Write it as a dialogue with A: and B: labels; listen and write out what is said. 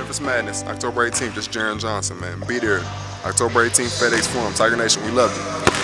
A: Memphis Madness, October 18th. This is Jaron Johnson, man. Be there. October 18th, FedExForum. Tiger Nation, we love you.